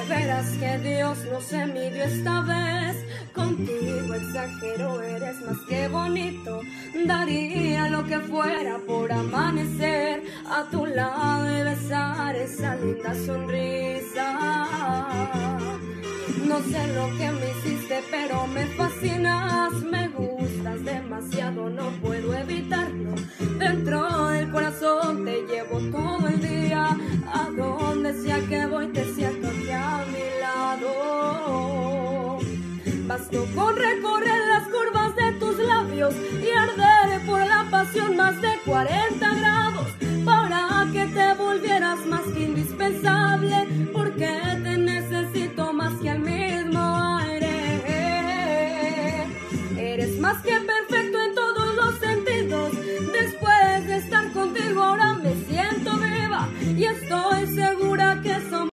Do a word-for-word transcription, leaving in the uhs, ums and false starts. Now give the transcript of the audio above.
veras que Dios no se midió esta vez. Contigo exagero, eres más que bonito. Daría lo que fuera por amanecer a tu lado y besar esa linda sonrisa. No sé lo que me hiciste, pero me fascinas. Me gustas demasiado, no puedo evitarlo. Dentro del corazón te llevo todo el día. A donde sea que voy te siento aquí a mi lado. Bastó con recorrer las curvas de tus labios y arder por la pasión más de cuarenta grados.